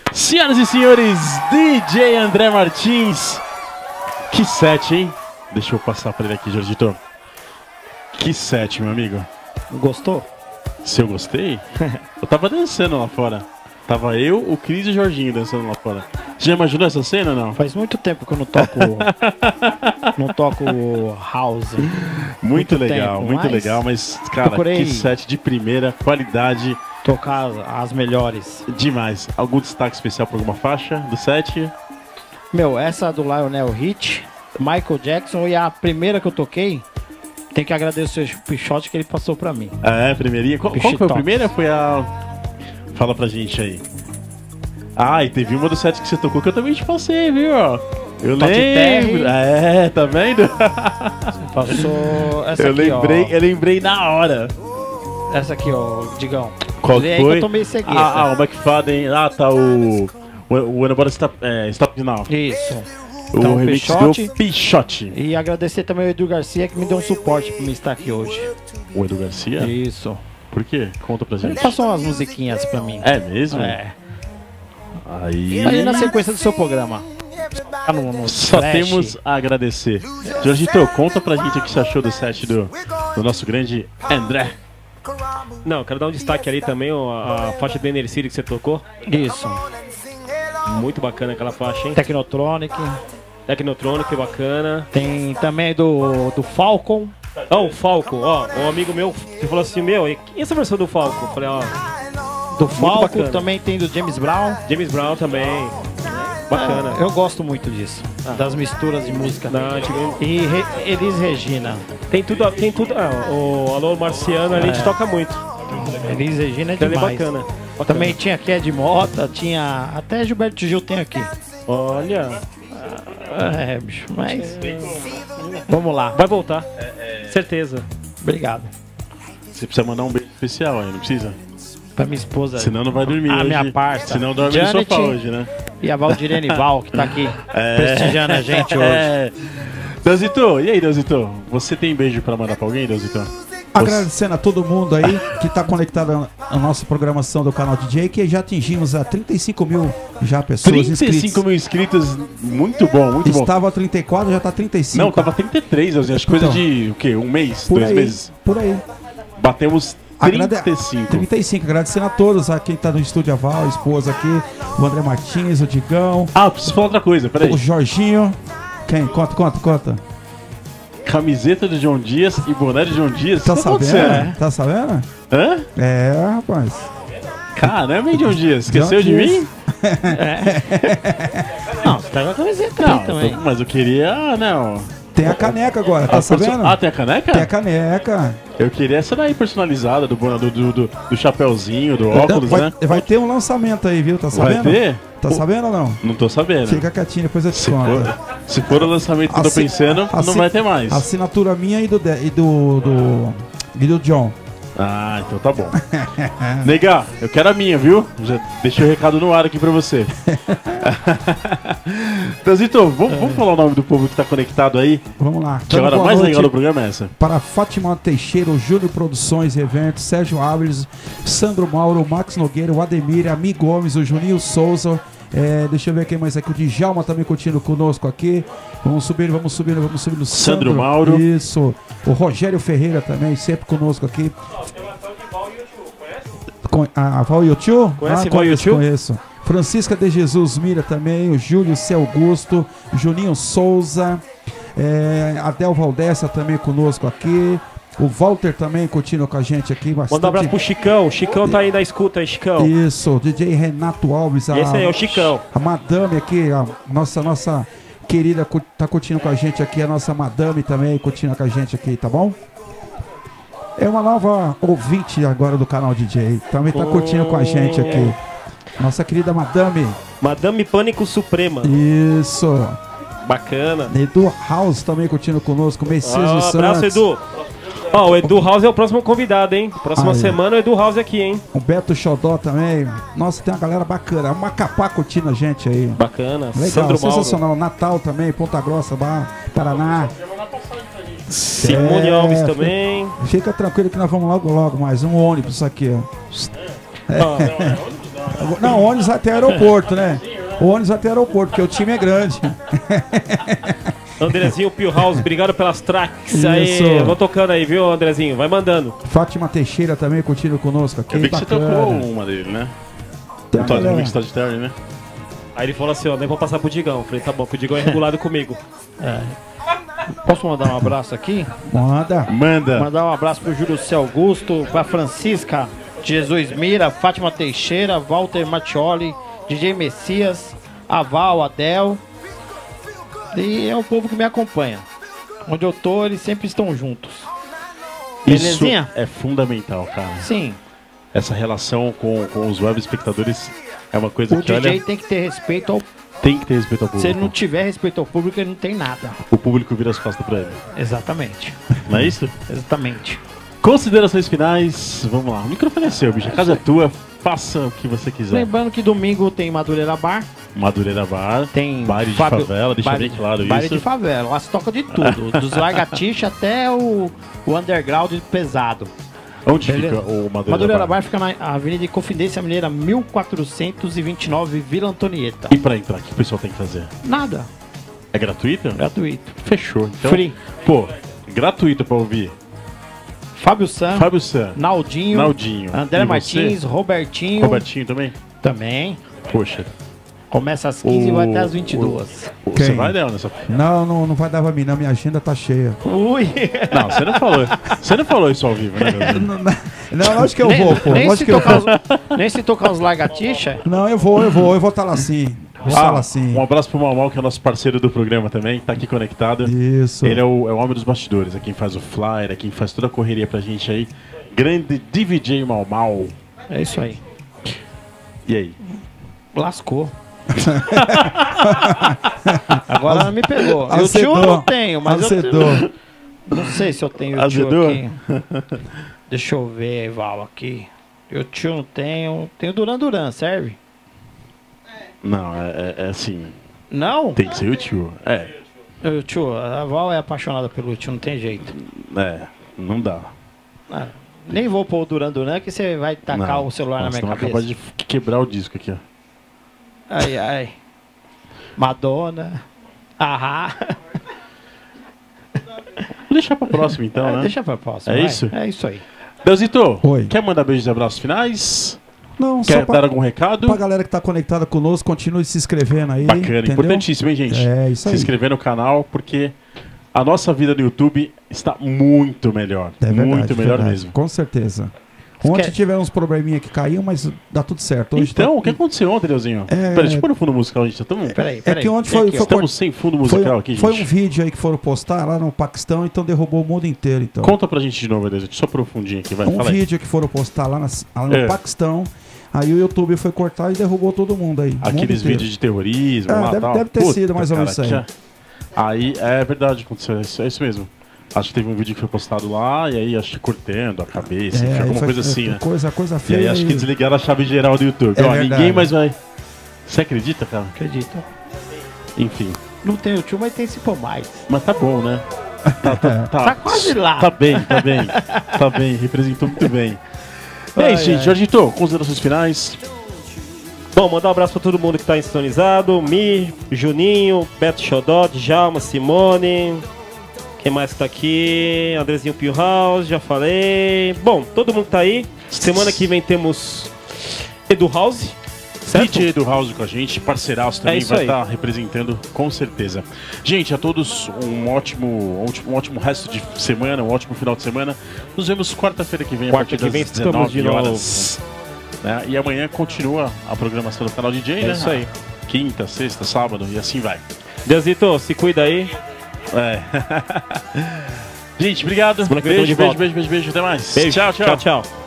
Senhoras e senhores, DJ André Martins. Que set, hein? Deixa eu passar pra ele aqui, Jorgito. Que set, meu amigo. Gostou? Se eu gostei? Eu tava dançando lá fora. Tava eu, o Cris e o Jorginho dançando lá fora. Você já imaginou essa cena ou não? Faz muito tempo que eu não toco não toco house. Muito legal, muito legal. Mas, cara, que set de primeira qualidade. Tocar as melhores. Demais. Algum destaque especial pra alguma faixa do set? Meu, essa do Lionel Rich, Michael Jackson, e a primeira que eu toquei, tem que agradecer o Pichote que ele passou pra mim. É, primeirinha. Qual foi a primeira? Foi a... Fala pra gente aí. Ah, e teve uma do set que você tocou que eu também te passei, viu? Eu lembro. É, tá vendo? Passou essa eu aqui, lembrei, ó. Eu lembrei na hora. Essa aqui, ó, Digão. Qual foi? Que eu tomei cegueta. O McFadden. Ah, tá o Anabora Stop Now. Isso. O Então, remix do Pichote. E agradecer também ao Edu Garcia que me deu um suporte pra mim estar aqui hoje. O Edu Garcia? Isso. Por quê? Conta pra gente. Ele passou umas musiquinhas pra mim. É mesmo? É. Aí na sequência do seu programa. Só flash. Temos a agradecer. Jorgito, conta pra gente o que você achou do set do nosso grande André. Não, quero dar um destaque ali também, a faixa do Inner City que você tocou. Isso. Muito bacana aquela faixa, hein? Technotronic, bacana. Tem também do Falcon. Ó, o Falcon, ó, um amigo meu que falou assim, meu, e essa versão do Falcon? Eu falei, ó. Do Falcon também tem do James Brown. James Brown também. Bacana. Eu gosto muito disso. Das misturas de música. E Elis Regina. Tem tudo. O Alô Marciano ali a gente toca muito. Elis Regina é demais. Bacana. Também tinha Ked Mota, tinha. Até Gilberto Gil tem aqui. Olha. É, bicho, mas. Vamos lá. Vai voltar. Certeza. Obrigado. Você precisa mandar um beijo especial aí, não precisa? Pra minha esposa. Senão não vai dormir hoje. Minha parça. Senão dorme no sofá hoje, né? E a Valdirene Val, que tá aqui prestigiando a gente hoje. Deusito, e aí, Deusito? Você tem beijo pra mandar pra alguém, Deusito? Agradecendo a todo mundo aí que tá conectado à nossa programação do canal DJ, que já atingimos a 35 mil pessoas 35 mil inscritos, muito bom, muito bom. Estava 34, já tá 35. Não, tava 33, acho que coisa de, o quê? Um mês, 2 meses? Por aí. Batemos 35. 35, agradecendo a todos, a quem tá no estúdio, a Val, a esposa aqui, o André Martins, o Digão. Ah, preciso falar outra coisa, peraí. O Jorginho. Quem? Conta. Camiseta de John Dias e boné de John Dias. Tá sabendo? Tá sabendo? Hã? É, rapaz. Caramba, hein, John Dias? Esqueceu de mim? Não, você tá com a camiseta aí também. Mas eu queria, não. Tem a caneca agora, tá sabendo? Ah, tem a caneca? Tem a caneca. Eu queria essa daí personalizada, do chapéuzinho, do óculos, né? Vai ter um lançamento aí, viu? Tá sabendo? Vai ter? Tá sabendo ou não? Não tô sabendo. Fica quietinho, depois eu te conto. Se for o lançamento que eu tô pensando, não vai ter mais. Assinatura minha e do John. Ah, então tá bom. Nega, eu quero a minha, viu? Já deixei o recado no ar aqui pra você. Tazito, vamos falar o nome do povo que tá conectado aí? Vamos lá. Que a hora mais legal do programa é essa. Para Fátima Teixeira, o Júnior Produções e Eventos, Sérgio Alves, Sandro Mauro, Max Nogueira, o Ademir, Ami Gomes, o Juninho Souza. Deixa eu ver quem mais aqui. O Djalma também curtindo conosco aqui. Vamos subindo. Sandro Mauro. Isso. O Rogério Ferreira também, sempre conosco aqui. A Val e o Tio? Conhece Val e o Tio? Conheço. Francisca de Jesus Mira também. O Júlio C. Augusto. Juninho Souza. Adel Valdessa também conosco aqui. O Walter também continua com a gente aqui. Manda um abraço pro Chicão. O Chicão tá aí na escuta aí, Chicão. Isso, DJ Renato Alves. Esse aí é o Chicão. A madame aqui, a nossa querida tá curtindo com a gente aqui. A nossa madame também curtindo com a gente aqui, tá bom? É uma nova ouvinte agora do canal DJ. Também tá curtindo com a gente aqui. Nossa querida madame. Madame Pânico Suprema. Isso. Bacana. Edu House também curtindo conosco. Messias dos Santos. Abraço, Edu. Ó, o Edu House é o próximo convidado, hein? Próxima semana o Edu House aqui, hein? O Beto Xodó também. Nossa, tem uma galera bacana. O Macapá curtindo a gente aí. Bacana. Legal, Sandro sensacional. Mauro. Natal também, Ponta Grossa, Paraná. Simone Alves também. Fica tranquilo que nós vamos logo mais. Um ônibus aqui, ó. Não, ônibus até aeroporto, né? O ônibus até aeroporto, porque o time é grande. Andrezinho Pilhouse, obrigado pelas tracks. Isso. Aí, vou tocando aí, viu, Andrezinho? Vai mandando. Fátima Teixeira também curtindo conosco aqui. Eu vi que bacana. você tocou uma dele, né? Tá, O Todd galera. Remix Todd Terry, né? Aí ele falou assim, ó, nem vou passar pro Digão. Eu falei, tá bom, que o Digão é regulado comigo. Posso mandar um abraço aqui? Manda. Manda. Mandar um abraço pro Júlio C. Augusto, pra Francisca Jesus Mira, Fátima Teixeira, Walter Mattioli, DJ Messias, Aval, Adel. E é o povo que me acompanha. Onde eu tô, eles sempre estão juntos. Isso Belezinha? é fundamental, cara. Sim. Essa relação com os web espectadores é uma coisa O que, DJ olha, tem que ter respeito ao... tem que ter respeito ao público. Se ele não tiver respeito ao público, ele não tem nada. O público vira as costas pra ele. Exatamente. Não é isso? Exatamente. Considerações finais. Vamos lá. O microfone é seu, bicho. A casa é tua. Faça o que você quiser. Lembrando que domingo tem Madureira Bar, Madureira Bar. tem Baile de Fábio- favela. Deixa baile- bem claro baile isso. de favela, lá se toca de tudo, dos lagartixa até o underground pesado. Onde Beleza. fica o Madureira, Madureira Bar? Bar fica na Avenida Confidência Mineira 1429, Vila Antonieta. E pra entrar, o que o pessoal tem que fazer? Nada, É gratuito? gratuito. Fechou. Então, Free. Pô, gratuito pra ouvir. Fábio Sam, Fábio San. Naldinho, Naldinho. André E Martins, você? Robertinho, Robertinho também? também. Poxa. Começa às 15 e vai até às 22. Você Quem? vai, Léo, nessa... Não vai dar pra mim, não. Minha agenda tá cheia. Ui! Não, você não falou. Você não falou isso ao vivo, né, meu amigo? Não, lógico que eu vou, pô. nem, Lógico se que eu tocar vou. nem se tocar os lagartixa. Não, eu vou estar lá sim. Vou estar lá sim. Um abraço pro Mal, que é o nosso parceiro do programa também, tá aqui conectado. Isso. Ele é o homem dos bastidores, é quem faz o flyer, é quem faz toda a correria pra gente aí. Grande DJ Mal. É isso aí. E aí? Lascou. Agora ela me pegou. Eu Azedou. tio eu não tenho, mas Azedou. não sei se eu tenho tio Azedou? aqui. Deixa eu ver, Val, aqui. Eu tio não tenho. Tenho Duran, serve? Não, é assim, Não? tem que ser o tio. Eu, tio, a Val é apaixonada pelo tio, não tem jeito. Não dá. Ah, nem vou pôr o Duran que você vai tacar Não. o celular Nossa, na minha não cabeça. acabou de quebrar o disco aqui, ó. Ai, ai. Madonna. Ahá. Vou deixar pra próxima então, né? Deixa pra próxima. É vai. isso? É isso aí. Deusito, Oi. quer mandar beijos e abraços finais? Não, Quer só dar algum recado? pra galera que tá conectada conosco, continue se inscrevendo aí. Bacana, entendeu? importantíssimo, hein, gente? É, isso Se aí. inscrever no canal, porque a nossa vida no YouTube está muito melhor. É verdade, muito melhor verdade, mesmo. Com certeza. Ontem tivemos uns probleminha que caiu, mas dá tudo certo. Hoje Então, tá... o que aconteceu ontem, Deusinho? É- Peraí, deixa eu pôr no fundo musical, gente. Estamos, Peraí. É que ontem Tem foi, aqui, foi, estamos sem fundo musical aqui, gente. foi um vídeo aí que foram postar lá no Paquistão, então derrubou o mundo inteiro. Então. Conta pra gente de novo, Deusinho. Só por um fundinho aqui, vai. Um Fala aí. vídeo que foram postar lá, lá no É. Paquistão, aí o YouTube foi cortar e derrubou todo mundo aí. o mundo Aqueles inteiro. vídeos de terrorismo, É, lá deve- tal. deve ter sido mais ou menos cara, isso aí. Aí, é verdade, aconteceu. É isso mesmo. Acho que teve um vídeo que foi postado lá, e aí acho que cortando a cabeça, enfim, aí alguma foi- coisa assim, né? Coisa E feia. aí acho que desligaram a chave geral do YouTube. É Ó, verdade. ninguém mais vai. Você acredita, cara? Acredito. Enfim. Não tem o tio, mas tem Simple Mais. Mas tá bom, né? Tá quase lá. Tá bem. Tá bem, representou muito bem. É isso, gente. Jorgito, considerações finais. Bom, mandar um abraço pra todo mundo que tá sintonizado. Mi, Juninho, Beto Xodó, Djalma, Simone. Quem mais que tá aqui? Andrezinho Pilhouse, já falei. Bom, todo mundo tá aí. Semana que vem temos Edu House, certo? DJ do House com a gente, parceiraço também, isso vai aí. estar representando com certeza. Gente, a todos um ótimo resto de semana, um ótimo final de semana. Nos vemos quarta-feira que vem, a Quarta partir que das vem estamos 19 de novo. horas. Né? E amanhã continua a programação do canal DJ, né? isso aí. Quinta, sexta, sábado e assim vai. Deusito, se cuida aí. Gente, obrigado. Semana que vem Beijo, tamo de beijo, volta. beijo, até mais. Beijo. Tchau, tchau. Tchau.